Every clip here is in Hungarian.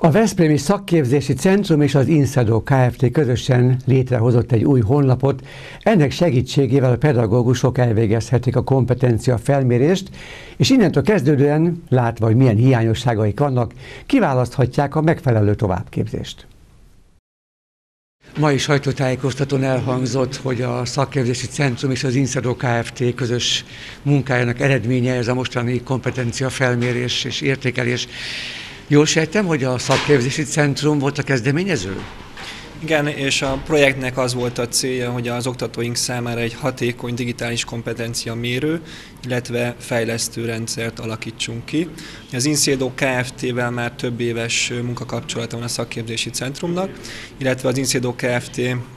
A Veszprémi Szakképzési Centrum és az INSZEDO Kft. Közösen létrehozott egy új honlapot. Ennek segítségével a pedagógusok elvégezhetik a kompetencia felmérést, és innentől kezdődően, látva, hogy milyen hiányosságaik vannak, kiválaszthatják a megfelelő továbbképzést. Mai sajtótájékoztatón elhangzott, hogy a Szakképzési Centrum és az INSZEDO Kft. Közös munkájának eredménye ez a mostani kompetencia felmérés és értékelés. Jól sejtem, hogy a Szakképzési Centrum volt a kezdeményező? Igen, és a projektnek az volt a célja, hogy az oktatóink számára egy hatékony digitális kompetencia mérő, illetve fejlesztő rendszert alakítsunk ki. Az INSZEDO Kft-vel már több éves munkakapcsolata van a Szakképzési Centrumnak, illetve az INSZEDO Kft.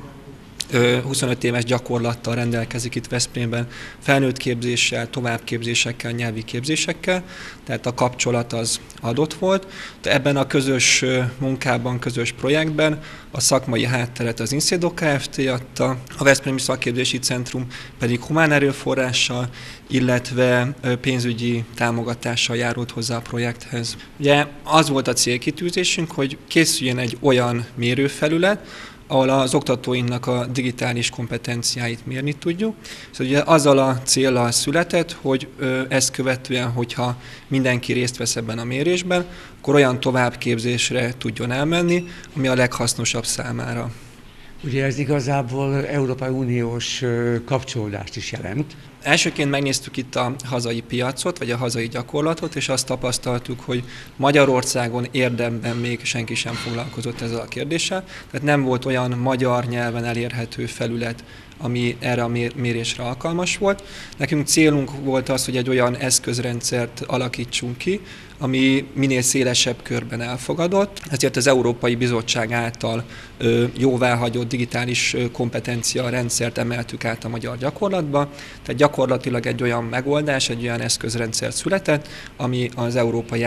25 éves gyakorlattal rendelkezik itt Veszprémben, felnőtt képzéssel, továbbképzésekkel, nyelvi képzésekkel, tehát a kapcsolat az adott volt. De ebben a közös munkában, közös projektben a szakmai hátteret az INSZEDO Kft. Adta, a Veszprémi Szakképzési Centrum pedig humán erőforrással, illetve pénzügyi támogatással járult hozzá a projekthez. Ugye az volt a célkitűzésünk, hogy készüljön egy olyan mérőfelület, ahol az oktatóinknak a digitális kompetenciáit mérni tudjuk. Szóval ugye azzal a céllal született, hogy ezt követően, hogyha mindenki részt vesz ebben a mérésben, akkor olyan továbbképzésre tudjon elmenni, ami a leghasznosabb számára. Ugye ez igazából Európai Uniós kapcsolódást is jelent. Elsőként megnéztük itt a hazai piacot, vagy a hazai gyakorlatot, és azt tapasztaltuk, hogy Magyarországon érdemben még senki sem foglalkozott ezzel a kérdéssel. Tehát nem volt olyan magyar nyelven elérhető felület, ami erre a mérésre alkalmas volt. Nekünk célunk volt az, hogy egy olyan eszközrendszert alakítsunk ki, ami minél szélesebb körben elfogadott. Ezért az Európai Bizottság által jóváhagyott digitális kompetencia rendszert emeltük át a magyar gyakorlatba. Tehát gyakorlatilag egy olyan megoldás, egy olyan eszközrendszer született, ami az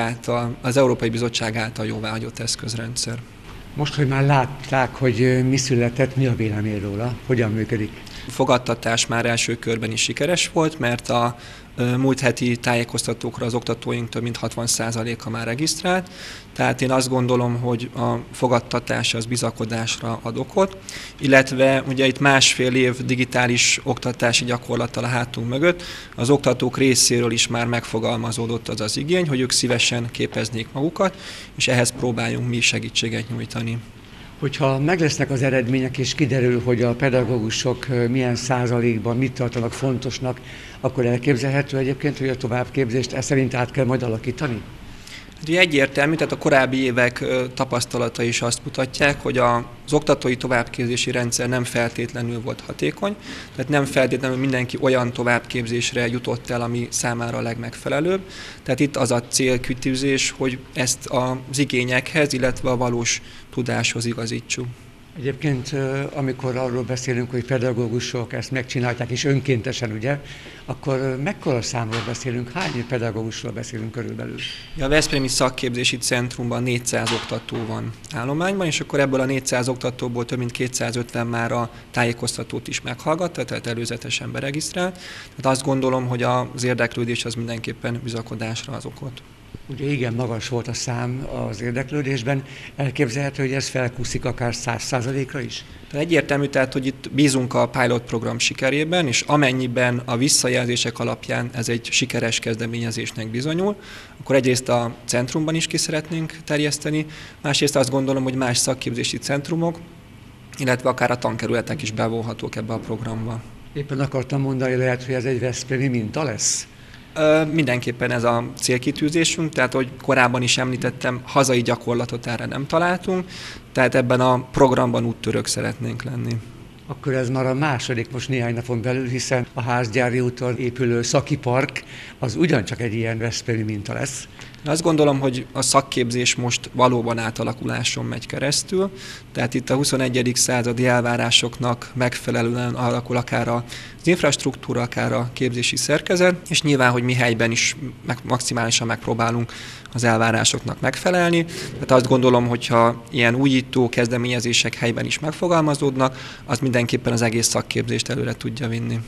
Európai Bizottság által jóváhagyott eszközrendszer. Most, hogy már látták, hogy mi született, mi a vélemény róla, hogyan működik? A fogadtatás már első körben is sikeres volt, mert a múlt heti tájékoztatókra az oktatóink több mint 60%-a már regisztrált, tehát én azt gondolom, hogy a fogadtatás az bizakodásra ad okot, illetve ugye itt másfél év digitális oktatási gyakorlattal a hátunk mögött az oktatók részéről is már megfogalmazódott az az igény, hogy ők szívesen képeznék magukat, és ehhez próbáljunk mi segítséget nyújtani. Hogyha meg lesznek az eredmények, és kiderül, hogy a pedagógusok milyen százalékban mit tartanak fontosnak, akkor elképzelhető egyébként, hogy a továbbképzést ezt szerint át kell majd alakítani? Ugye egyértelmű, tehát a korábbi évek tapasztalata is azt mutatják, hogy az oktatói továbbképzési rendszer nem feltétlenül volt hatékony, tehát nem feltétlenül mindenki olyan továbbképzésre jutott el, ami számára a legmegfelelőbb. Tehát itt az a célkitűzés, hogy ezt az igényekhez, illetve a valós tudáshoz igazítsuk. Egyébként, amikor arról beszélünk, hogy pedagógusok ezt megcsinálták, és önkéntesen, ugye, akkor mekkora számról beszélünk, hány pedagógusról beszélünk körülbelül? A Veszprémi Szakképzési Centrumban 400 oktató van állományban, és akkor ebből a 400 oktatóból több mint 250 már a tájékoztatót is meghallgatta, tehát előzetesen beregisztrált. Tehát azt gondolom, hogy az érdeklődés az mindenképpen bizakodásra az okot. Ugye igen, magas volt a szám az érdeklődésben. Elképzelhető, hogy ez felkúszik akár 100%-ra is? Egyértelmű, tehát, hogy itt bízunk a pilot program sikerében, és amennyiben a visszajelzések alapján ez egy sikeres kezdeményezésnek bizonyul, akkor egyrészt a centrumban is ki szeretnénk terjeszteni, másrészt azt gondolom, hogy más szakképzési centrumok, illetve akár a tankerületek is bevonhatók ebbe a programba. Éppen akartam mondani, lehet, hogy ez egy veszprémi minta lesz? Mindenképpen ez a célkitűzésünk, tehát hogy korábban is említettem, hazai gyakorlatot erre nem találtunk, tehát ebben a programban úttörők szeretnénk lenni. Akkor ez már a második most néhány napon belül, hiszen a Házgyári úton épülő Szaki Park az ugyancsak egy ilyen veszprémi minta lesz. Azt gondolom, hogy a szakképzés most valóban átalakuláson megy keresztül, tehát itt a 21. századi elvárásoknak megfelelően alakul akár az infrastruktúra, akár a képzési szerkezet, és nyilván, hogy mi helyben is maximálisan megpróbálunk az elvárásoknak megfelelni. Tehát azt gondolom, hogyha ilyen újító kezdeményezések helyben is megfogalmazódnak, az mindenképpen az egész szakképzést előre tudja vinni.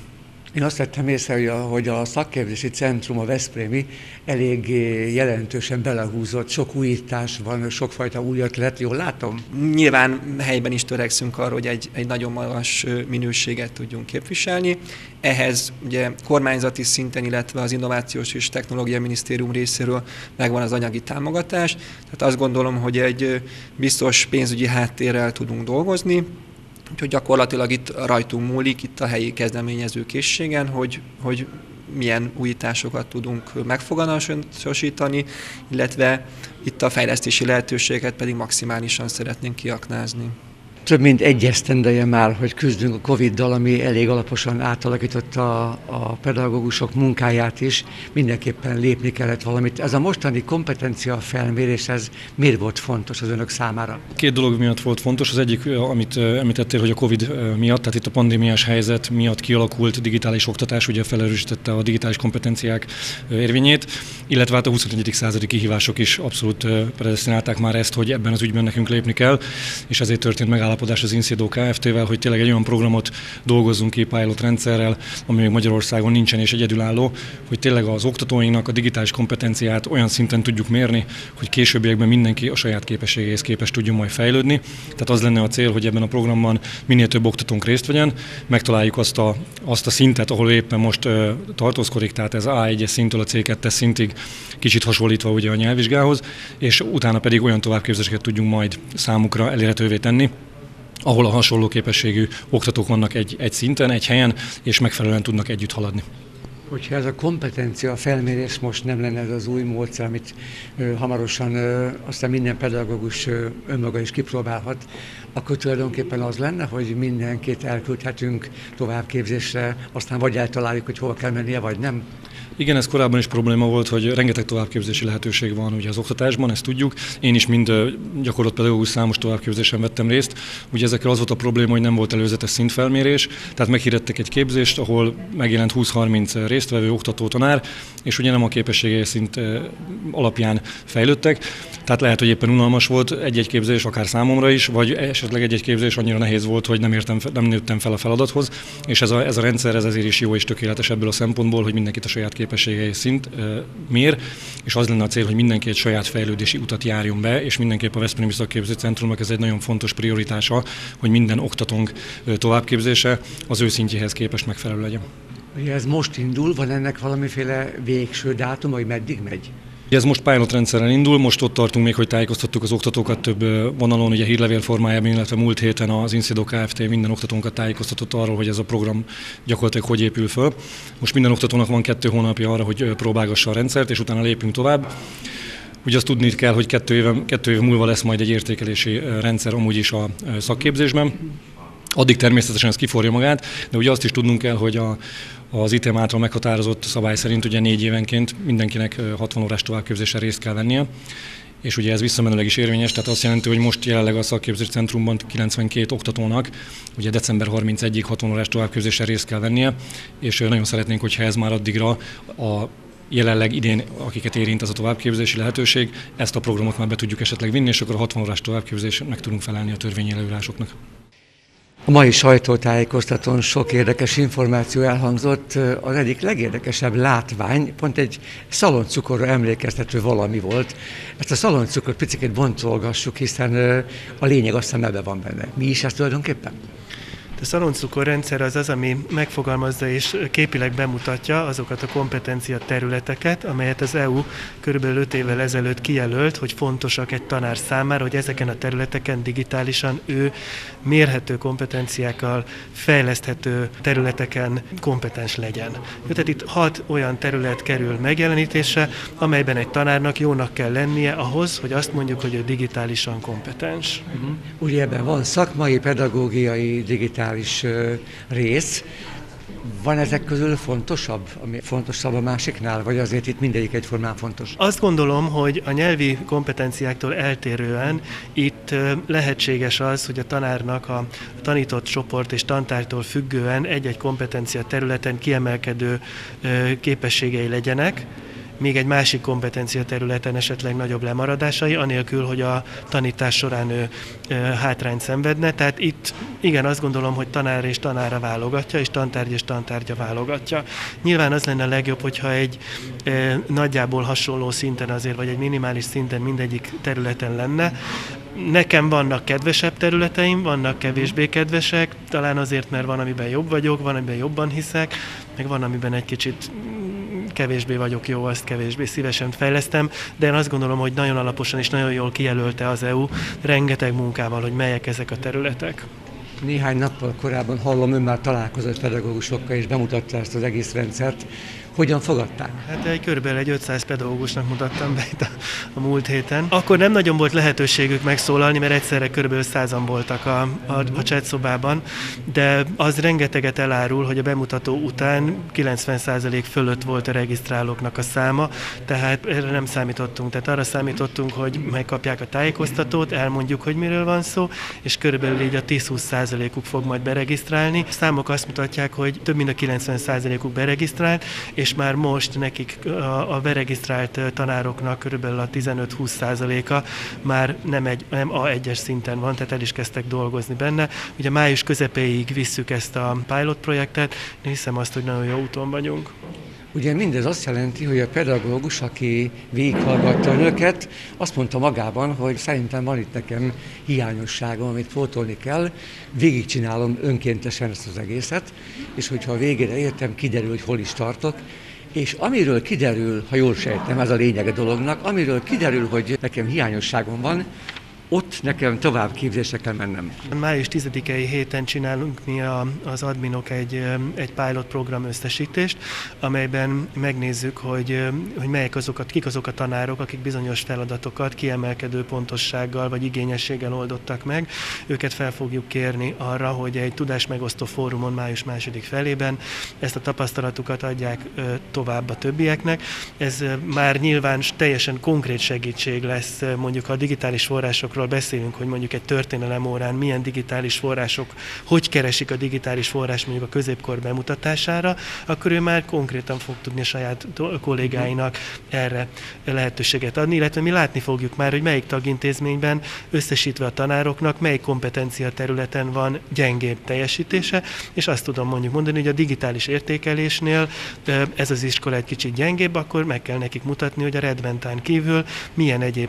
Én azt vettem észre, hogy a szakképzési centrum, a veszprémi elég jelentősen belehúzott, sok újítás van, sokfajta új ötlet, jól látom? Nyilván helyben is törekszünk arra, hogy egy nagyon magas minőséget tudjunk képviselni. Ehhez ugye kormányzati szinten, illetve az Innovációs és Technológiai Minisztérium részéről megvan az anyagi támogatás. Tehát azt gondolom, hogy egy biztos pénzügyi háttérrel tudunk dolgozni, úgyhogy gyakorlatilag itt rajtunk múlik, itt a helyi kezdeményező készségen, hogy milyen újításokat tudunk megfoganatosítani, illetve itt a fejlesztési lehetőséget pedig maximálisan szeretnénk kiaknázni. Több mint egy esztendeje már, hogy küzdünk a Covid-dal, ami elég alaposan átalakította a pedagógusok munkáját is. Mindenképpen lépni kellett valamit. Ez a mostani kompetencia felmérés, ez miért volt fontos az önök számára? Két dolog miatt volt fontos. Az egyik, amit említettél, hogy a Covid miatt, tehát itt a pandémiás helyzet miatt kialakult digitális oktatás, ugye felerősítette a digitális kompetenciák érvényét, illetve hát a 21. századi kihívások is abszolút predesztinálták már ezt, hogy ebben az ügyben nekünk lépni kell, és ezért történt megállapodás az INSEADO Kft-vel, hogy tényleg egy olyan programot dolgozzunk ki pilot rendszerrel, ami még Magyarországon nincsen és egyedülálló, hogy tényleg az oktatóinknak a digitális kompetenciát olyan szinten tudjuk mérni, hogy későbbiekben mindenki a saját képességeihez képest tudjon majd fejlődni. Tehát az lenne a cél, hogy ebben a programban minél több oktatónk részt vegyen, megtaláljuk azt a szintet, ahol éppen most tartózkodik, tehát ez A1-es szinttől a C2-es szintig, kicsit hasonlítva ugye a nyelvvizsgához, és utána pedig olyan továbbképzéseket tudjunk majd számukra elérhetővé tenni, ahol a hasonló képességű oktatók vannak egy szinten, egy helyen, és megfelelően tudnak együtt haladni. Hogyha ez a kompetencia felmérés most nem lenne ez az új módszer, amit hamarosan aztán minden pedagógus önmaga is kipróbálhat, akkor tulajdonképpen az lenne, hogy mindenkit elküldhetünk továbbképzésre, aztán vagy eltaláljuk, hogy hol kell mennie, vagy nem? Igen, ez korábban is probléma volt, hogy rengeteg továbbképzési lehetőség van ugye az oktatásban, ezt tudjuk. Én is mind gyakorlott pedagógus számos továbbképzésen vettem részt. Ugye ezekkel az volt a probléma, hogy nem volt előzetes szintfelmérés, tehát meghirdettek egy képzést, ahol megjelent 20-30 résztvevő oktató tanár, és ugye nem a képességei szint alapján fejlődtek. Tehát lehet, hogy éppen unalmas volt egy-egy képzés, akár számomra is, vagy esetleg egy-egy képzés annyira nehéz volt, hogy nem nőttem fel a feladathoz, és ez a rendszer ez ezért is jó és tökéletes ebből a szempontból, hogy mindenkit a saját képességei szint mér, és az lenne a cél, hogy mindenki egy saját fejlődési utat járjon be, és mindenképp a Veszprémi Szakképző Centrumnak ez egy nagyon fontos prioritása, hogy minden oktatónk továbbképzése az ő szintjéhez képest megfelelő legyen. Ugye ez most indul, van ennek valamiféle végső dátum, hogy meddig megy? Ez most pilot rendszerrel indul, most ott tartunk még, hogy tájékoztattuk az oktatókat több vonalon, ugye hírlevél formájában, illetve múlt héten az INSEADO Kft. Minden oktatónkat tájékoztatott arról, hogy ez a program gyakorlatilag hogy épül föl. Most minden oktatónak van 2 hónapja arra, hogy próbálgassa a rendszert, és utána lépünk tovább. Ugye azt tudni kell, hogy 2 év múlva lesz majd egy értékelési rendszer amúgy is a szakképzésben. Addig természetesen ez kiforja magát, de ugye azt is tudnunk kell, hogy az ITM által meghatározott szabály szerint ugye 4 évenként mindenkinek 60 órás továbbképzésen részt kell vennie, és ugye ez visszamenőleg is érvényes, tehát azt jelenti, hogy most jelenleg a szakképzési centrumban 92 oktatónak ugye december 31-ig 60 órás továbbképzésen részt kell vennie, és nagyon szeretnénk, hogyha ez már addigra a jelenleg idén, akiket érint ez a továbbképzési lehetőség, ezt a programot már be tudjuk esetleg vinni, és akkor a 60 órás továbbképzésen meg tudunk felelni a törvényi előírásoknak. A mai sajtótájékoztatón sok érdekes információ elhangzott. Az egyik legérdekesebb látvány pont egy szaloncukorra emlékeztető valami volt. Ezt a szaloncukrot picit bontolgassuk, hiszen a lényeg aztán ebben van benne. Mi is ez tulajdonképpen? A szaloncukorrendszer az, ami megfogalmazza és képileg bemutatja azokat a kompetencia területeket, amelyet az EU körülbelül 5 évvel ezelőtt kijelölt, hogy fontosak egy tanár számára, hogy ezeken a területeken digitálisan ő mérhető kompetenciákkal, fejleszthető területeken kompetens legyen. Tehát itt 6 olyan terület kerül megjelenítésre, amelyben egy tanárnak jónak kell lennie ahhoz, hogy azt mondjuk, hogy ő digitálisan kompetens. Ugye ebben van szakmai, pedagógiai, digitális rész. Van ezek közül fontosabb, ami fontosabb a másiknál, vagy azért itt mindegyik egyformán fontos? Azt gondolom, hogy a nyelvi kompetenciáktól eltérően itt lehetséges az, hogy a tanárnak a tanított csoport és tantártól függően egy-egy kompetencia területen kiemelkedő képességei legyenek, még egy másik kompetencia területen esetleg nagyobb lemaradásai, anélkül, hogy a tanítás során ő hátrányt szenvedne. Tehát itt igen, azt gondolom, hogy tanár és tanára válogatja, és tantárgy és tantárgya válogatja. Nyilván az lenne a legjobb, hogyha egy nagyjából hasonló szinten azért, vagy egy minimális szinten mindegyik területen lenne. Nekem vannak kedvesebb területeim, vannak kevésbé kedvesek, talán azért, mert van, amiben jobb vagyok, van, amiben jobban hiszek, meg van, amiben egy kicsit kevésbé vagyok jó, azt kevésbé szívesen fejlesztem, de én azt gondolom, hogy nagyon alaposan és nagyon jól kijelölte az EU rengeteg munkával, hogy melyek ezek a területek. Néhány nappal korábban hallom, ön már találkozott pedagógusokkal és bemutatta ezt az egész rendszert. Hogyan fogadták? Hát körülbelül egy 500 pedagógusnak mutattam be itt a múlt héten. Akkor nem nagyon volt lehetőségük megszólalni, mert egyszerre körülbelül 100-an voltak a chatszobában, de az rengeteget elárul, hogy a bemutató után 90% fölött volt a regisztrálóknak a száma, tehát erre nem számítottunk. Tehát arra számítottunk, hogy megkapják a tájékoztatót, elmondjuk, hogy miről van szó, és körülbelül így a 10-20%-uk fog majd beregisztrálni. A számok azt mutatják, hogy több mint a 90%-uk beregisztrált, és már most nekik a beregisztrált tanároknak körülbelül a 15-20%-a már nem A1-es szinten van, tehát el is kezdtek dolgozni benne. Ugye május közepéig visszük ezt a pilot projektet, én hiszem azt, hogy nagyon jó úton vagyunk. Ugye mindez azt jelenti, hogy a pedagógus, aki végighallgatta önöket, azt mondta magában, hogy szerintem van itt nekem hiányosságom, amit pótolni kell, végigcsinálom önkéntesen ezt az egészet, és hogyha a végére értem, kiderül, hogy hol is tartok, és amiről kiderül, ha jól sejtem, ez a lényeg a dolognak, amiről kiderül, hogy nekem hiányosságom van, ott nekem tovább képzésre kell mennem. Május 10-i héten csinálunk mi az adminok egy pilot program összesítést, amelyben megnézzük, hogy kik azok a tanárok, akik bizonyos feladatokat kiemelkedő pontossággal vagy igényességgel oldottak meg. Őket fel fogjuk kérni arra, hogy egy tudásmegosztó fórumon május második felében ezt a tapasztalatukat adják tovább a többieknek. Ez már nyilván teljesen konkrét segítség lesz, mondjuk a digitális forrásokról beszélünk, hogy mondjuk egy történelem órán milyen digitális források, hogy keresik a digitális forrás mondjuk a középkor bemutatására, akkor ő már konkrétan fog tudni a saját kollégáinak erre lehetőséget adni, illetve mi látni fogjuk már, hogy melyik tagintézményben összesítve a tanároknak, melyik kompetencia területen van gyengébb teljesítése, és azt tudom mondjuk mondani, hogy a digitális értékelésnél ez az iskola egy kicsit gyengébb, akkor meg kell nekik mutatni, hogy a Redmentán kívül milyen egyéb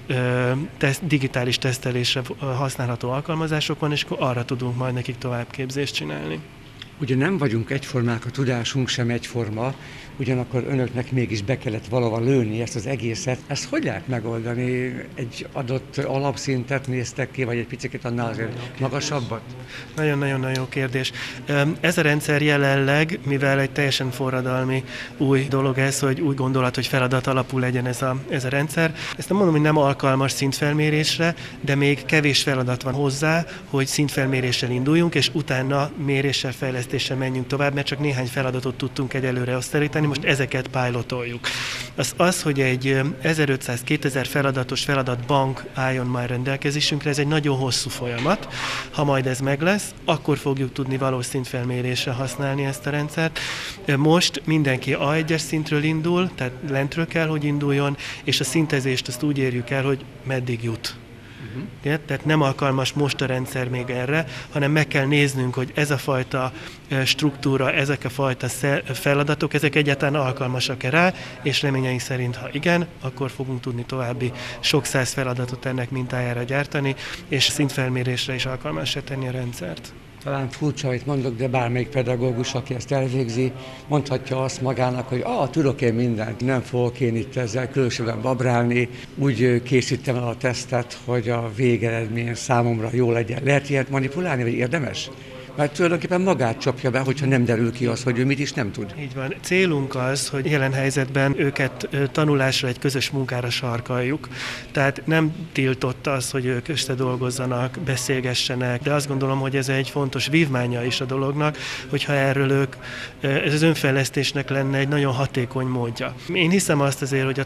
digitális tesztelésre használható alkalmazások van, és akkor arra tudunk majd nekik továbbképzést csinálni. Ugye nem vagyunk egyformák, a tudásunk sem egyforma, ugyanakkor önöknek mégis be kellett valahol lőni ezt az egészet. Ezt hogy lehet megoldani? Egy adott alapszintet néztek ki, vagy egy picit annál azért magasabbat? Nagyon-nagyon jó kérdés. Ez a rendszer jelenleg, mivel egy teljesen forradalmi új dolog ez, hogy úgy gondolat, hogy feladat alapú legyen ez a rendszer. Ezt nem mondom, hogy nem alkalmas szintfelmérésre, de még kevés feladat van hozzá, hogy szintfelméréssel induljunk, és utána méréssel, fejlesztéssel menjünk tovább, mert csak néhány feladatot tudtunk egyelőre osztálítani, most ezeket pilotoljuk. Az, hogy egy 1500-2000 feladatos feladatbank álljon már rendelkezésünkre, ez egy nagyon hosszú folyamat. Ha majd ez meg lesz, akkor fogjuk tudni valós szintfelmérésre használni ezt a rendszert. Most mindenki A1-es szintről indul, tehát lentről kell, hogy induljon, és a szintezést azt úgy érjük el, hogy meddig jut. Tehát nem alkalmas most a rendszer még erre, hanem meg kell néznünk, hogy ez a fajta struktúra, ezek a fajta feladatok, ezek egyáltalán alkalmasak-e rá, és reményeink szerint, ha igen, akkor fogunk tudni további sok száz feladatot ennek mintájára gyártani, és szintfelmérésre is alkalmassá tenni a rendszert. Talán furcsa, amit mondok, de bármelyik pedagógus, aki ezt elvégzi, mondhatja azt magának, hogy tudok én mindent, nem fogok én itt ezzel különösebben babrálni, úgy készítem el a tesztet, hogy a végeredmény számomra jó legyen. Lehet ilyet manipulálni, vagy érdemes? Mert tulajdonképpen magát csapja be, hogyha nem derül ki az, hogy ő mit is nem tud. Így van. Célunk az, hogy jelen helyzetben őket tanulásra, egy közös munkára sarkaljuk. Tehát nem tiltott az, hogy ők összedolgozzanak, beszélgessenek, de azt gondolom, hogy ez egy fontos vívmánya is a dolognak, hogyha erről ez az önfejlesztésnek lenne egy nagyon hatékony módja. Én hiszem azt azért, hogy a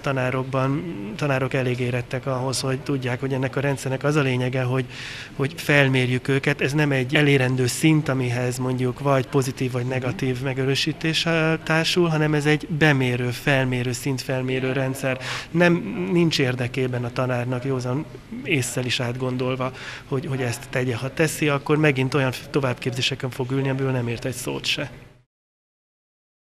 tanárok elég érettek ahhoz, hogy tudják, hogy ennek a rendszernek az a lényege, hogy felmérjük őket. Ez nem egy elérendő szint, szint, amihez mondjuk vagy pozitív vagy negatív megerősítés társul, hanem ez egy bemérő, felmérő, szintfelmérő rendszer. Nincs érdekében a tanárnak józan ésszel is átgondolva, hogy ezt tegye. Ha teszi, akkor megint olyan továbbképzéseken fog ülni, amiből nem ért egy szót se.